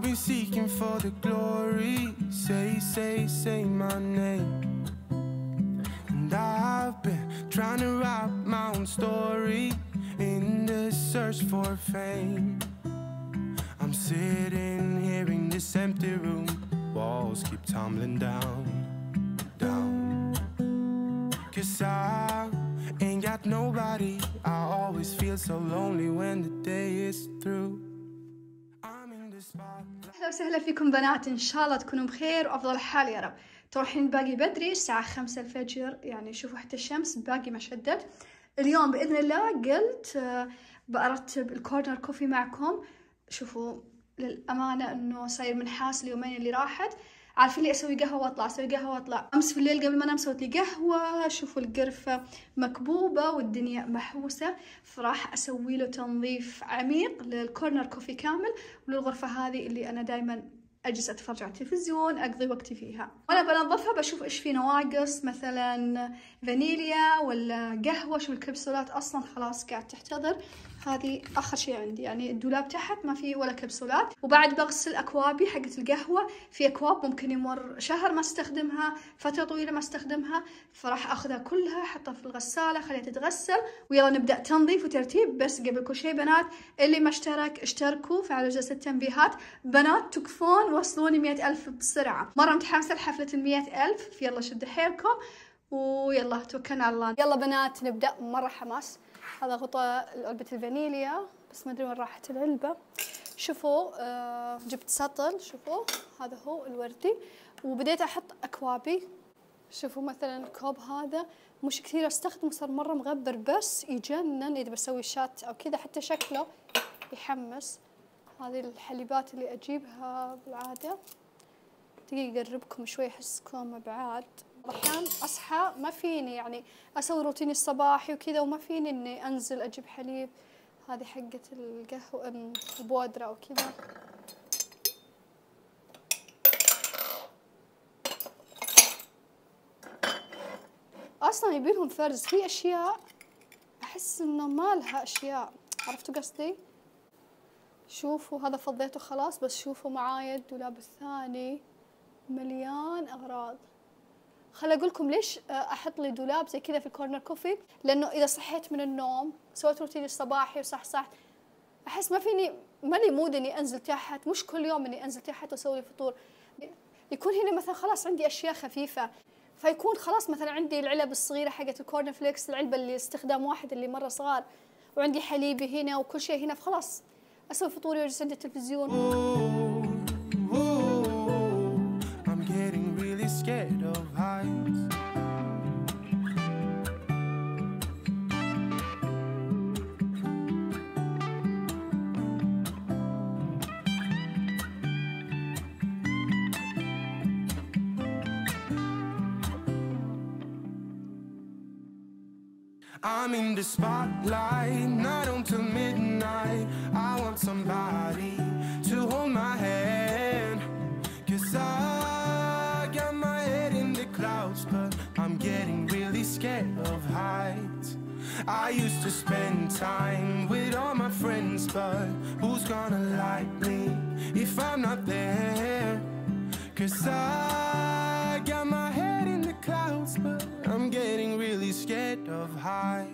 been seeking for the glory. Say my name. And I've been trying to write my own story in the search for fame. I'm sitting here in this empty room. Walls keep tumbling down. 'Cause I ain't got nobody. I always feel so lonely when the day is through. I'm in the spotlight. أهلا وسهلا فيكم بنات، إن شاء الله تكونوا بخير وأفضل حال يا رب. تروحين باقي بدري الساعة 5 الفجر، يعني شوفوا حتى الشمس باقي ما شدت. اليوم بإذن الله قلت بأرتب الكورنر كوفي معكم. شوفوا للأمانة إنه صاير منحاس اليومين اللي راحت. عارفين لي أسوي قهوة وأطلع، أسوي قهوة وأطلع. أمس في الليل قبل ما أنام سويت لي قهوة. شوفوا القرفة مكبوبة والدنيا محوسة، فراح أسوي له تنظيف عميق للكورنر كوفي كامل، وللغرفة هذه اللي أنا دايما أجلس أتفرج على التلفزيون أقضي وقتي فيها. وأنا بنظفها بشوف إيش في نواقص، مثلا فانيليا ولا قهوة. شوف الكبسولات أصلا خلاص قاعد تحتضر، هذه آخر شيء عندي. يعني الدولاب تحت ما في ولا كبسولات. وبعد بغسل أكوابي حقت القهوة. في أكواب ممكن يمر شهر ما استخدمها، فترة طويلة ما استخدمها، فراح أخذها كلها أحطها في الغسالة خليها تتغسل، ويلا نبدأ تنظيف وترتيب. بس قبل كل شيء بنات، اللي ما اشترك اشتركوا، فعلوا جرس التنبيهات. بنات تكفون وصلوني 100,000 بسرعة، مرة متحمسة لحفلة 100,000، فيلا شدوا حيلكم ويلا توكلنا على الله. يلا بنات نبدأ، مرة حماس. هذا غطاء علبة الفانيليا، بس ما ادري وين راحت العلبة. شوفوا جبت سطل، شوفوا هذا هو الوردي، وبديت احط اكوابي. شوفوا مثلا الكوب هذا مش كثير استخدمه، صار مرة مغبر بس يجنن اذا بسوي شات او كذا، حتى شكله يحمس. هذه الحليبات اللي اجيبها بالعادة. دقيقة اقربكم شوي احسكم بعاد. أحيانا أصحى ما فيني يعني أسوي روتيني الصباحي وكذا، وما فيني إني أنزل أجيب حليب. هذه حقة القهوة البودرة أو كذا. أصلا يبيلهم فرز في أشياء أحس إنه ما لها أشياء، عرفتوا قصدي؟ شوفوا هذا فضيته خلاص، بس شوفوا معايا الدولاب الثاني مليان أغراض. خل أقولكم ليش أحط لي دولاب زي كذا في الكورنر كوفي، لأنه إذا صحيت من النوم سويت روتيني الصباحي وصحصحت، أحس ما فيني، مالي مود إني أنزل تحت، مش كل يوم إني أنزل تحت وأسوي لي فطور. يكون هنا مثلا خلاص عندي أشياء خفيفة، فيكون خلاص مثلا عندي العلب الصغيرة حقت الكورن فليكس، العلبة اللي استخدام واحد اللي مرة صغار، وعندي حليبي هنا وكل شيء هنا، فخلاص أسوي فطوري وأجلس عند التلفزيون. I'm getting really scared of heights. I'm in the spotlight, not until midnight. I want somebody to hold my hand, 'cause I got my head in the clouds, but I'm getting really scared of heights. I used to spend time with all my friends, but who's gonna like me if I'm not there? 'Cause I got my head in the clouds, but I'm getting really scared of heights.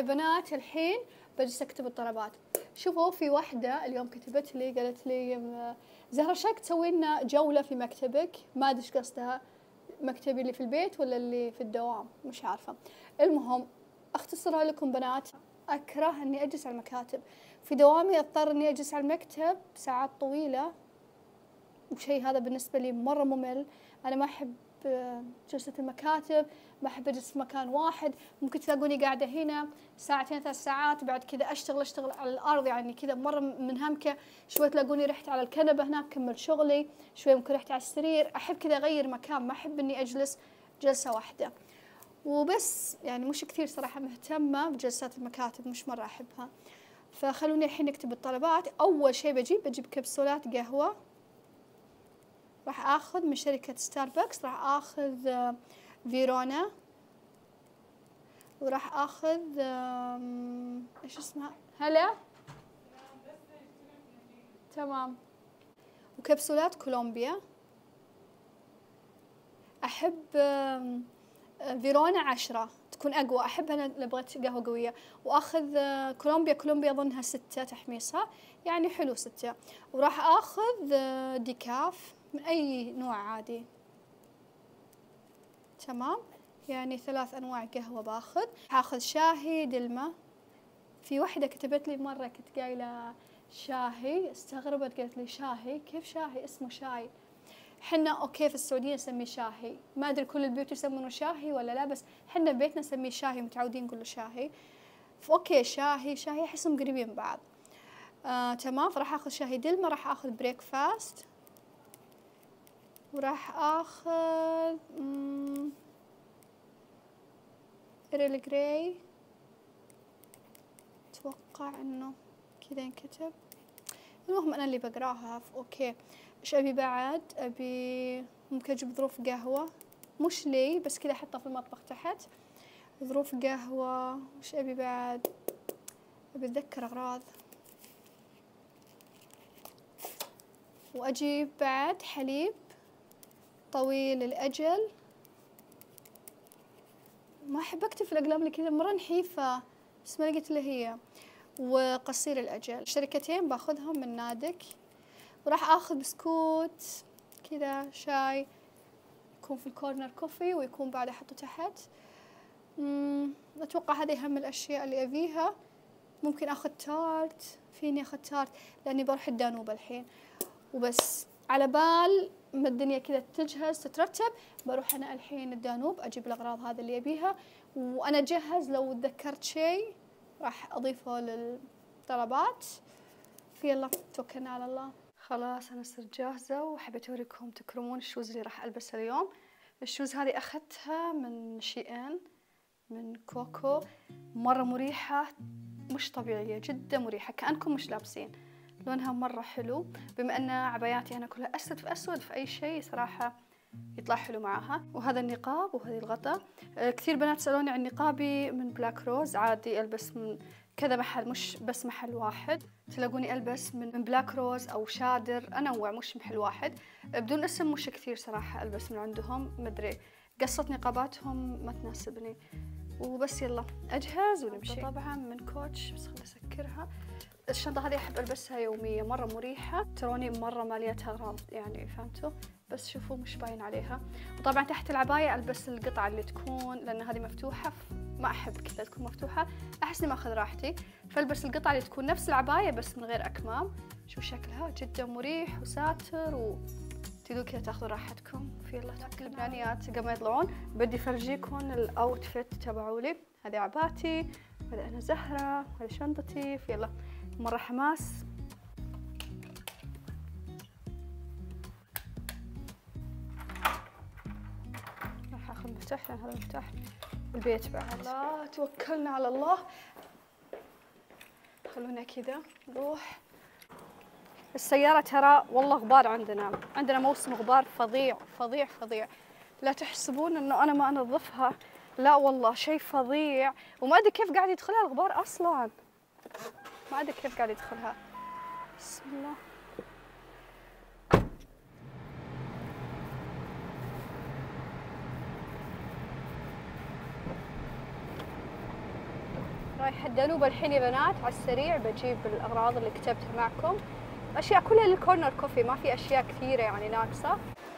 بنات الحين بجلس اكتب الطلبات. شوفوا في واحدة اليوم كتبت لي قالت لي زهرة شاك تسوي لنا جولة في مكتبك، ما ادري ايش قصدها، مكتبي اللي في البيت ولا اللي في الدوام مش عارفة. المهم اختصرها لكم بنات، اكره اني اجلس على المكاتب، في دوامي اضطر اني اجلس على المكتب ساعات طويلة، وشيء هذا بالنسبة لي مرة ممل. انا ما احب جلسة المكاتب، ما احب اجلس في مكان واحد. ممكن تلاقوني قاعدة هنا ساعتين 3 ساعات، بعد كذا اشتغل على الارض، يعني كذا مرة منهمكة. شوي تلاقوني رحت على الكنبة هناك كمل شغلي، شوي ممكن رحت على السرير. احب كذا اغير مكان، ما احب اني اجلس جلسة واحدة وبس. يعني مش كثير صراحة مهتمة بجلسات المكاتب، مش مرة احبها. فخلوني الحين نكتب الطلبات. اول شيء بجيب كبسولات قهوة، راح اخذ من شركة ستاربكس، راح اخذ فيرونا، وراح اخذ ايش اسمها، هلا تمام، وكبسولات كولومبيا. احب فيرونا 10 تكون اقوى، احب انا اللي بغيت قهوة قوية. واخذ كولومبيا اظنها 6 تحميصها، يعني حلو 6. وراح اخذ ديكاف من اي نوع عادي، تمام، يعني 3 أنواع قهوة باخذ. هاخذ شاهي دلمة. في واحدة كتبت لي مرة كنت قايلة شاهي، استغربت قالت لي شاهي، كيف شاهي اسمه شاي؟ حنا اوكي في السعودية نسميه شاهي، ما ادري كل البيوت يسمونه شاهي ولا لا، بس حنا بيتنا نسميه شاهي، متعودين نقول له شاهي. فاوكي شاهي احسهم قريبين من بعض. تمام. فراح اخذ شاهي دلمة، راح اخذ بريكفاست، وراح اخذ إيرل جراي، اتوقع انه كذا ينكتب. المهم انا اللي بقراها. اوكي ايش ابي بعد؟ ابي ممكن اجيب ظروف قهوة، مش لي بس كذا احطها في المطبخ تحت. ظروف قهوة. وش ابي بعد؟ ابي اتذكر اغراض. واجيب بعد حليب طويل الاجل، ما احب اكتب في الاقلام اللي كذا مرة نحيفة، بس ما لقيت اللي هي. وقصير الاجل، شركتين باخذهم من نادك. وراح اخذ بسكوت كذا شاي، يكون في الكورنر كوفي، ويكون بعد احطه تحت. اتوقع هذه اهم الاشياء اللي ابيها. ممكن اخذ تارت، فيني اخذ تارت لاني بروح الدانوب الحين. وبس على بال ما الدنيا كذا تجهز تترتب، بروح انا الحين الدانوب اجيب الاغراض هذا اللي ابيها، وانا اجهز لو تذكرت شيء راح اضيفه للطلبات. يلا توكلنا على الله. خلاص انا صرت جاهزه، وحبيت اوريكم تكرمون الشوز اللي راح البسها اليوم. الشوز هذه اخذتها من شيئين من كوكو، مره مريحه مش طبيعيه، جدا مريحه، كانكم مش لابسين. لونها مرة حلو، بما أن عباياتي أنا كلها أسود في أسود، في أي شيء صراحة يطلع حلو معاها. وهذا النقاب وهذه الغطا. كثير بنات سألوني عن نقابي من بلاك روز، عادي ألبس من كذا محل مش بس محل واحد. تلاقوني ألبس من بلاك روز أو شادر، أنوع مش محل واحد. بدون اسم مش كثير صراحة ألبس من عندهم، مدري قصة نقاباتهم ما تناسبني. وبس يلا أجهز ونمشي. طبعا من كوتش، بس خليني أسكرها. الشنطة هذه أحب ألبسها يومية، مرة مريحة، تروني مرة ماليتها أغراض يعني، فهمتوا؟ بس شوفوا مش باين عليها. وطبعا تحت العباية ألبس القطعة اللي تكون، لأن هذه مفتوحة، ما أحب كذا تكون مفتوحة، أحس إني ما أخذ راحتي، فألبس القطعة اللي تكون نفس العباية بس من غير أكمام. شوف شكلها جدا مريح وساتر، وتقدروا كذا تاخذوا راحتكم. يلا اللبنانيات قبل ما يطلعون بدي أفرجيكم الأوتفيت تبعولي. هذه عباتي، هذا أنا زهرة، هذه شنطتي. يلا مرة حماس. راح اخذ مفتاح، لان هذا مفتاح البيت بعد. لا توكلنا على الله. خلونا كذا نروح. السيارة ترى والله غبار، عندنا موسم غبار فظيع فظيع فظيع. لا تحسبون انه انا ما انظفها، لا والله شيء فظيع، وما ادري كيف قاعد يدخلها الغبار اصلا، ما ادري كيف قاعد يدخلها. بسم الله. رايحة الدنوب الحين يا بنات، على السريع بجيب الأغراض اللي كتبتها معكم، أشياء كلها للكورنر كوفي، ما في أشياء كثيرة يعني ناقصة.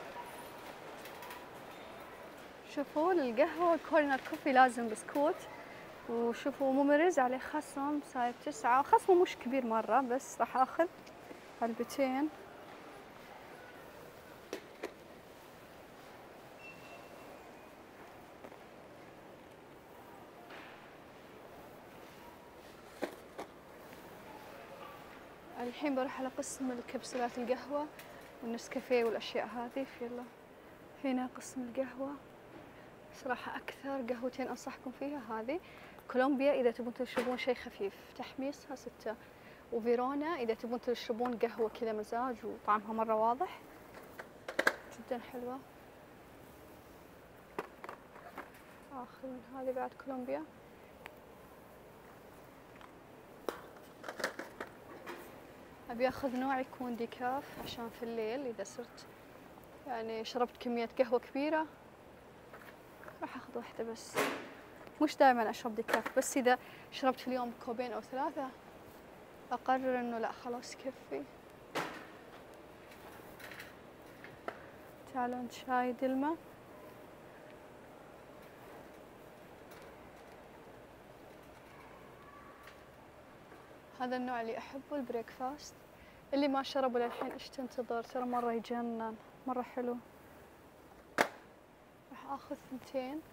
شوفوا القهوة كورنر كوفي لازم بسكوت، وشوفوا ممرز عليه خصم صاير 9، خصمه مش كبير مرة، بس راح آخذ علبتين. الحين بروح على قسم الكبسولات القهوة والنسكافيه والأشياء هذه. يلا هنا قسم القهوة، صراحة أكثر قهوتين أنصحكم فيها هذه كولومبيا إذا تبون تشربون شيء خفيف، تحميصها 6، وفيرونا إذا تبون تشربون قهوة كذا مزاج وطعمها مرة واضح جدا حلوة. آخذ من هذه بعد كولومبيا. أبي أخذ نوع يكون ديكاف عشان في الليل إذا صرت يعني شربت كمية قهوة كبيرة راح أخذ واحدة بس. مش دائما أشرب ديكاف، بس إذا شربت في اليوم كوبين أو 3 أقرر إنه لا خلاص يكفي. تعالوا شاي دلمة. هذا النوع اللي أحبه البريكفاست، اللي ما شربه للحين إيش تنتظر، ترى مرة يجنن، مرة حلو. راح آخذ 2.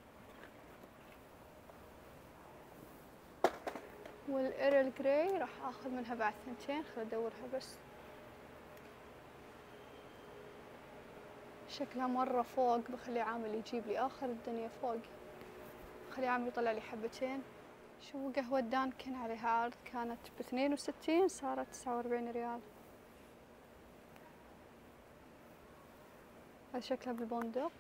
والإيرل جراي راح آخذ منها بعد 2، خل أدورها بس. شكلها مرة فوق، بخلي عامل يجيب لي آخر الدنيا فوق، خلي عامل يطلع لي حبتين. شوفوا قهوة دانكن عليها عرض، كانت ب62 صارت 49 ريال. هذا شكلها بالبندق.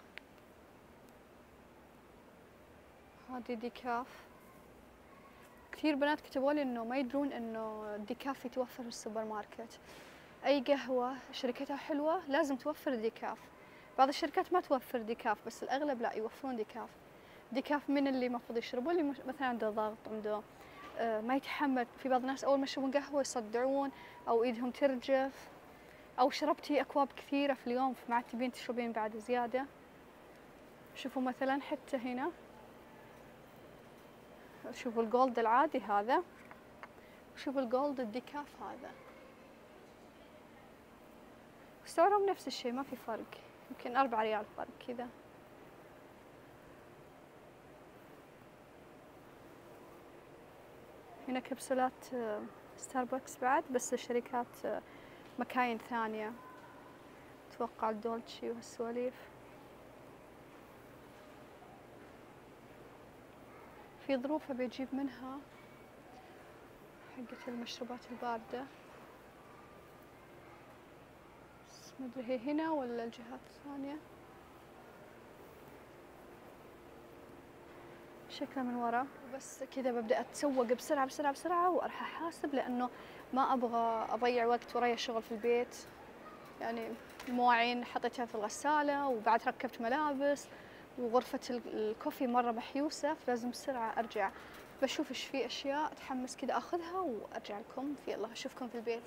هذه ديكاف. كثير بنات كتبوا لي انه ما يدرون انه الديكاف يتوفر في السوبر ماركت. اي قهوة شركتها حلوة لازم توفر ديكاف. بعض الشركات ما توفر ديكاف، بس الاغلب لا يوفرون ديكاف. ديكاف من اللي المفروض يشربون، اللي مثلا عنده ضغط، عنده ما يتحمل. في بعض الناس اول ما يشربون قهوة يصدعون او ايدهم ترجف، او شربتي اكواب كثيرة في اليوم فما تبين تشربين بعد زيادة. شوفوا مثلا حتى هنا، شوفوا الجولد العادي هذا، وشوفوا الجولد الديكاف هذا، سعرهم نفس الشيء ما في فرق، يمكن 4 ريال فرق كذا. هنا كبسولات ستاربكس بعد، بس لشركات مكاين ثانية، أتوقع الدولتشي وهالسواليف. في ظروف أبي أجيب منها حقة المشروبات الباردة، بس ما أدري هي هنا ولا الجهات الثانية. شكلها من ورا. بس كذا ببدأ أتسوق بسرعة بسرعة بسرعة وأروح أحاسب، لأنه ما أبغى أضيع وقت ورايا شغل في البيت. يعني المواعين حطيتها في الغسالة، وبعد ركبت ملابس، وغرفة الكوفي مرة محيوسة، فلازم بسرعة أرجع. بشوف إيش في أشياء أتحمس كذا أخذها وأرجع لكم. يلا أشوفكم في البيت.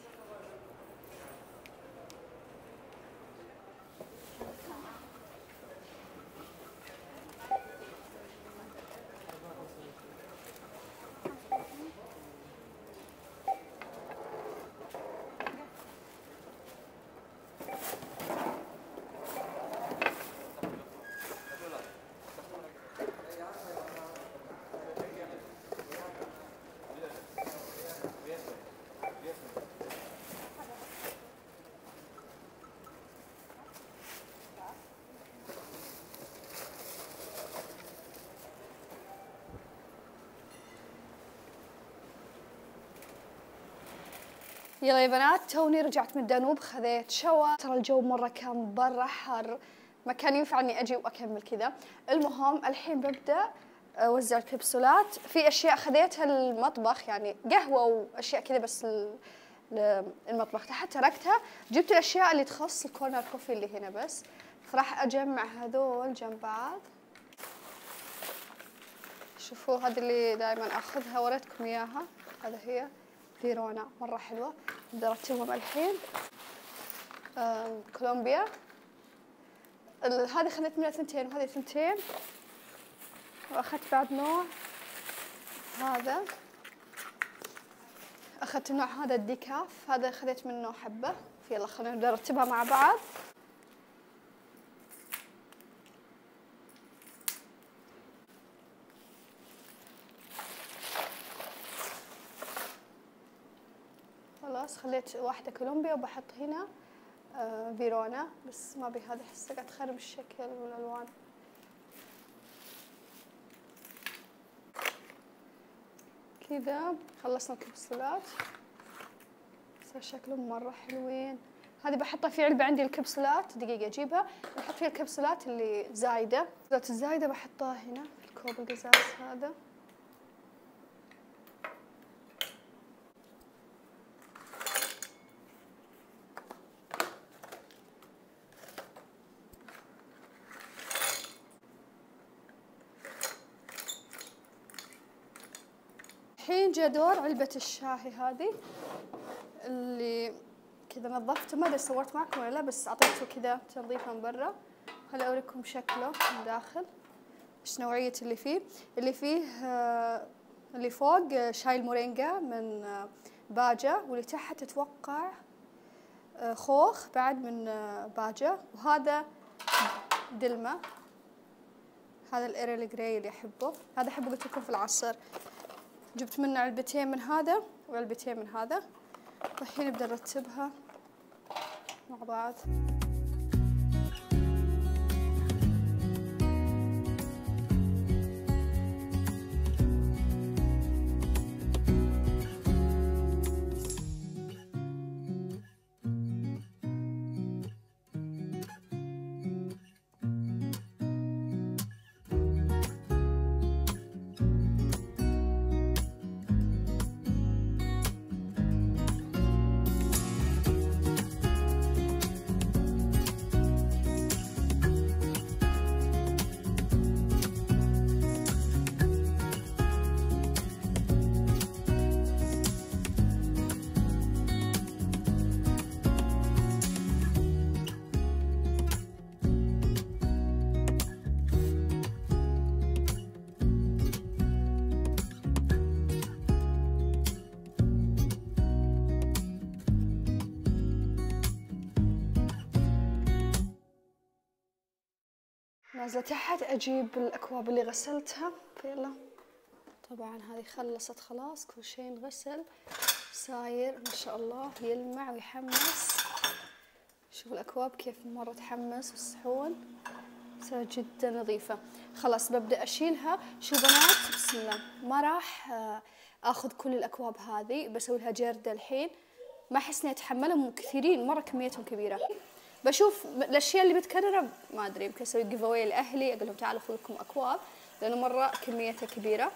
يلا يا بنات، توني رجعت من الدانوب، خذيت شاور. ترى الجو مرة كان برا حر، ما كان ينفع اني اجي واكمل كذا. المهم الحين ببدأ اوزع الكبسولات. في اشياء خذيتها المطبخ، يعني قهوة واشياء كذا، بس المطبخ تحت تركتها. جبت الاشياء اللي تخص الكورنر كوفي اللي هنا بس، فراح اجمع هذول جنب بعض. شوفوا هذه اللي دائما اخذها، وريتكم اياها، هذا هي فيرونا مره حلوه. بدي ارتبهم الحين. كولومبيا هذه اخذت منها 2 وهذه 2. واخذت بعد نوع هذا، اخذت النوع هذا الديكاف، هذا اخذت منه حبه. يلا خلينا نبدا نرتبها مع بعض. خلاص خليت واحدة كولومبيا وبحط هنا فيرونا، بس ما ابي هذه حسه قاعد تخرب الشكل والالوان. كذا خلصنا الكبسولات، صار شكلهم مرة حلوين. هذه بحطها في علبة عندي الكبسولات، دقيقة اجيبها بحط فيها الكبسولات اللي زايدة. الكبسولات الزايدة بحطها هنا في الكوب القزاز هذا. الحين جاء دور علبة الشاهي هذه اللي كذا نظفته، ما ادري صورت معكم ولا لا، بس اعطيته كذا تنظيفه من برا. خليني اوريكم شكله من داخل، ايش نوعية اللي فيه. اللي فوق شاي المورينجا من باجا، واللي تحت اتوقع خوخ بعد من باجا، وهذا دلمة. هذا الايريل جراي اللي احبه، هذا احبه قلت لكم في العصر. جبت منه علبتين من هذا وعلبتين من هذا، والحين نبدأ نرتبها مع بعض. نازلة تحت أجيب الأكواب اللي غسلتها. يلا طبعا هذه خلصت خلاص، كل شيء انغسل، ساير ما شاء الله يلمع ويحمس. شوفوا الأكواب كيف مرة تحمس، والصحون صارت جدا نظيفة. خلاص ببدأ أشيلها. شو بنات، بسم الله، ما راح أخذ كل الأكواب هذه، بسوي لها جردة الحين، ما أحس إني أتحملهم كثيرين مرة، كميتهم كبيرة. بشوف الاشياء اللي بتكررها ما ادري، يمكن اسوي جيف اواي لاهلي، اقول لهم تعالوا خذوا لكم اكواب، لانه مره كميتها كبيره.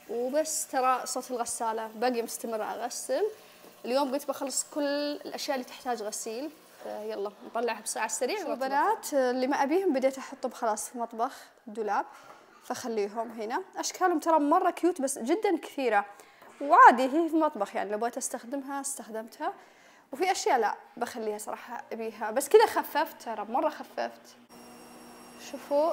وبس ترى صوت الغساله باقي مستمره اغسل. اليوم قلت بخلص كل الاشياء اللي تحتاج غسيل، فيلا نطلعها بسرعه السريع. البنات اللي ما ابيهم بديت احطهم خلاص في مطبخ الدولاب، فخليهم هنا. اشكالهم ترى مره كيوت بس جدا كثيره، وعادي هي في المطبخ، يعني لو بغيت استخدمها استخدمتها، وفي اشياء لا بخليها صراحه ابيها، بس كذا خففت ترى مره خففت. شوفوا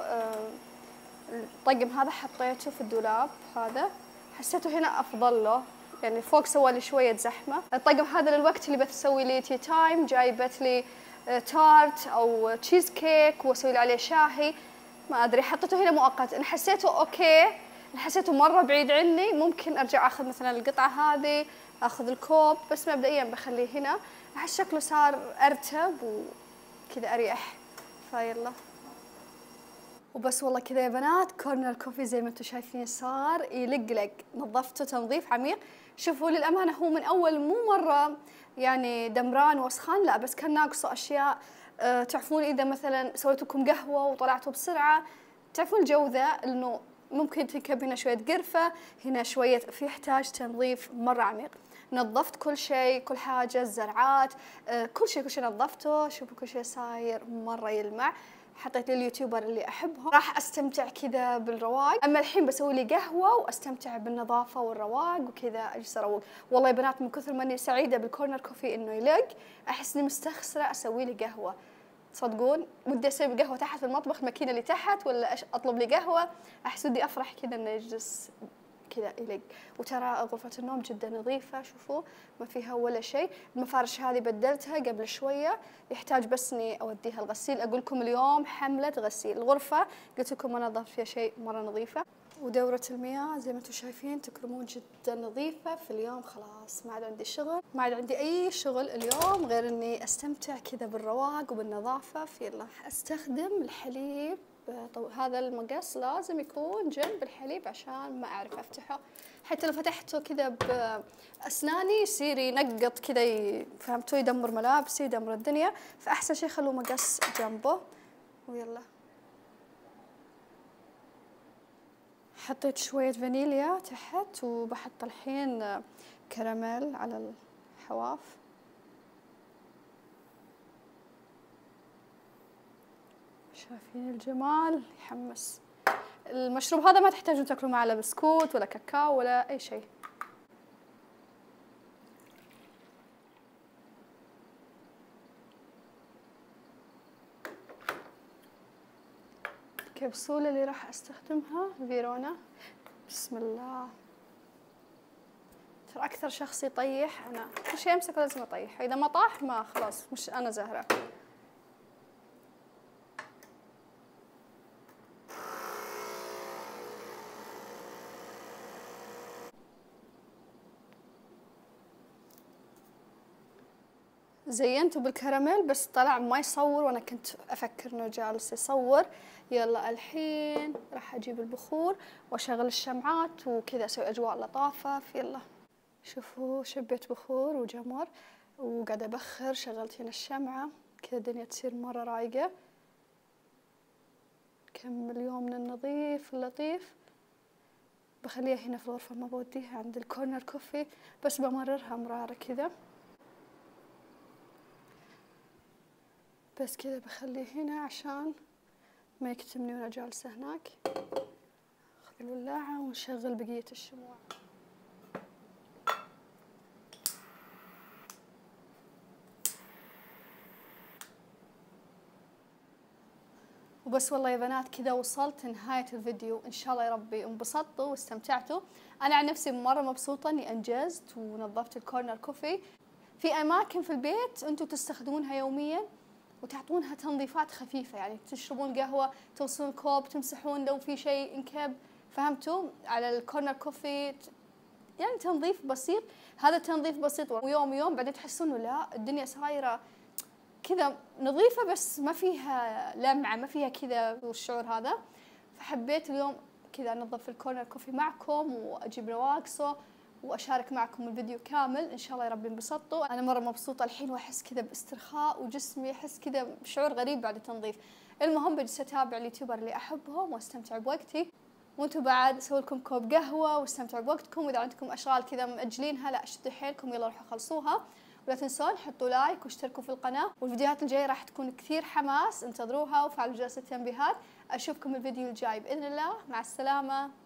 الطقم هذا حطيته في الدولاب، هذا حسيته هنا افضل له، يعني فوق سوى لي شويه زحمه. الطقم هذا للوقت اللي بتسوي لي تي تايم، جايبت لي تارت او تشيز كيك واسوي لي عليه شاهي، ما ادري حطيته هنا مؤقت. ان حسيته اوكي، ان حسيته مره بعيد عني ممكن ارجع اخذ مثلا القطعه هذه، اخذ الكوب، بس مبدئيا بخليه هنا. احس شكله صار ارتب وكذا اريح، فيلا. وبس والله كذا يا بنات، كورنر كوفي زي ما انتم شايفين صار يلقلق، نظفته تنظيف عميق. شوفوا للامانه هو من اول مو مره يعني دمران وسخان، لا بس كان ناقصه اشياء. تعرفون اذا مثلا سويت لكم قهوه وطلعتوا بسرعه، تعرفون الجو ذا، انه ممكن تكب هنا شويه قرفه، هنا شويه، في يحتاج تنظيف مره عميق. نظفت كل شيء، كل حاجه، الزرعات، كل شيء نظفته. شوفوا كل شيء صاير مره يلمع. حطيت لليوتيوبر اللي احبهم، راح استمتع كذا بالرواق. اما الحين بسوي لي قهوه واستمتع بالنظافه والرواق وكذا اجلس اروق. والله يا بنات من كثر ما اني سعيده بالكورنر كوفي انه يلق، احس اني مستخسره اسوي لي قهوه. تصدقون ودي اسوي قهوه تحت في المطبخ، الماكينه اللي تحت، ولا اطلب لي قهوه. احس ودي افرح كذا انه يجلس كذا يلق. وترى غرفة النوم جدا نظيفة، شوفوا ما فيها ولا شيء. المفارش هذه بدلتها قبل شوية، يحتاج بس اني اوديها الغسيل. اقول لكم اليوم حملة غسيل. الغرفة قلت لكم ما نظفت فيها شيء، مرة نظيفة. ودورة المياه زي ما انتم شايفين تكرمون جدا نظيفة. في اليوم خلاص ما عاد عندي شغل، ما عاد عندي اي شغل اليوم غير اني استمتع كذا بالرواق وبالنظافة. يلا استخدم الحليب. هذا المقص لازم يكون جنب الحليب عشان ما اعرف افتحه، حتى لو فتحته كذا باسناني يصير ينقط كذا، فهمتوا؟ يدمر ملابسي يدمر الدنيا. فاحسن شيء خلوا مقص جنبه. ويلا حطيت شوية فانيليا تحت، وبحط الحين كراميل على الحواف. شايفين الجمال؟ يحمس. المشروب هذا ما تحتاجون تاكلون معه لا بسكوت ولا كاكاو ولا اي شيء. الكبسولة اللي راح استخدمها فيرونا. بسم الله. ترى اكثر شخص يطيح انا، كل شيء امسكه لازم اطيح، اذا ما طاح ما خلاص مش انا زهرة. زينته بالكراميل بس طلع ما يصور، وانا كنت افكر انه جالس يصور. يلا الحين راح اجيب البخور واشغل الشمعات وكذا اسوي اجواء لطافة. يلا شوفوا شبيت بخور وجمر وقاعدة ابخر، شغلت هنا الشمعة كذا الدنيا تصير مرة رايقة. كمل يومنا النظيف اللطيف. بخليها هنا في الغرفة، ما بوديها عند الكورنر كوفي، بس بمررها مرارة كذا. بس كذا بخليه هنا عشان ما يكتمني وانا جالسة هناك. خذ الولاعة ونشغل بقية الشموع. وبس والله يا بنات كذا وصلت نهاية الفيديو. إن شاء الله يا ربي انبسطتوا واستمتعتوا. أنا عن نفسي مرة مبسوطة إني أنجزت ونظفت الكورنر كوفي. في أماكن في البيت أنتوا تستخدمونها يوميا وتعطونها تنظيفات خفيفة، يعني تشربون قهوة توصلون كوب تمسحون لو في شيء انكب، فهمتوا؟ على الكورنر كوفي يعني تنظيف بسيط. هذا تنظيف بسيط ويوم يوم بعدين تحسون إنه لا الدنيا صايرة كذا نظيفة بس ما فيها لمعة، ما فيها كذا والشعور هذا. فحبيت اليوم كذا انظف الكورنر كوفي معكم واجيب رواقصه واشارك معكم الفيديو كامل. ان شاء الله يا رب انبسطتوا. انا مرة مبسوطة الحين واحس كذا باسترخاء وجسمي يحس كذا بشعور غريب بعد التنظيف. المهم بجلس اتابع اليوتيوبر اللي احبهم واستمتع بوقتي، وانتم بعد اسوي لكم كوب قهوة واستمتعوا بوقتكم. واذا عندكم اشغال كذا مأجلينها لا شدوا حيلكم يلا روحوا خلصوها. ولا تنسون حطوا لايك واشتركوا في القناة، والفيديوهات الجاية راح تكون كثير حماس، انتظروها وفعلوا جرس التنبيهات. اشوفكم الفيديو الجاي بإذن الله. مع السلامة.